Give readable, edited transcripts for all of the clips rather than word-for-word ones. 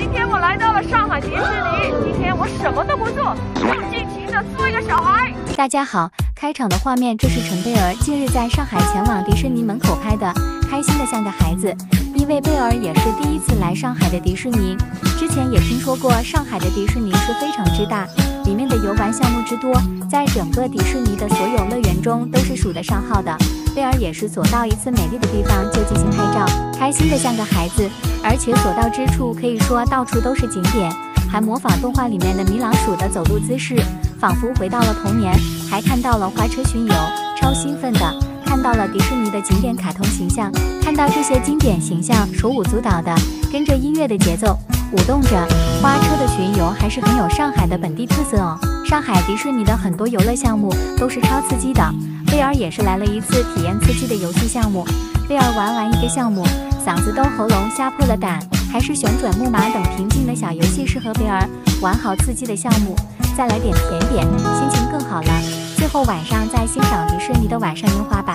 今天我来到了上海迪士尼，今天我什么都不做，尽情的做一个小孩。 大家好，开场的画面，这是陈贝儿近日在上海前往迪士尼门口拍的，开心的像个孩子。因为贝儿也是第一次来上海的迪士尼，之前也听说过上海的迪士尼是非常之大，里面的游玩项目之多，在整个迪士尼的所有乐园中都是数得上号的。贝儿也是所到一次美丽的地方就进行拍照，开心的像个孩子，而且所到之处可以说到处都是景点，还模仿动画里面的米老鼠的走路姿势，仿佛回到了童年，还看到了花车巡游，超兴奋的。看到了迪士尼的经典卡通形象，看到这些经典形象手舞足蹈的跟着音乐的节奏舞动着，花车的巡游还是很有上海的本地特色哦。上海迪士尼的很多游乐项目都是超刺激的，贝儿也是来了一次体验刺激的游戏项目。贝儿玩完一个项目，嗓子都喉咙吓破了胆，还是旋转木马等平静的小游戏适合贝儿。玩好刺激的项目，再来点甜点，心情更好了。最后晚上再欣赏迪士尼的晚上樱花吧。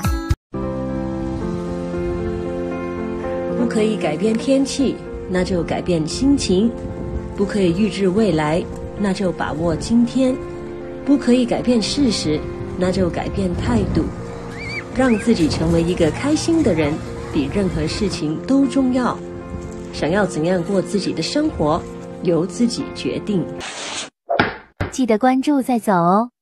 不可以改变天气，那就改变心情；不可以预知未来，那就把握今天；不可以改变事实，那就改变态度。让自己成为一个开心的人，比任何事情都重要。想要怎样过自己的生活，由自己决定。 记得关注再走哦。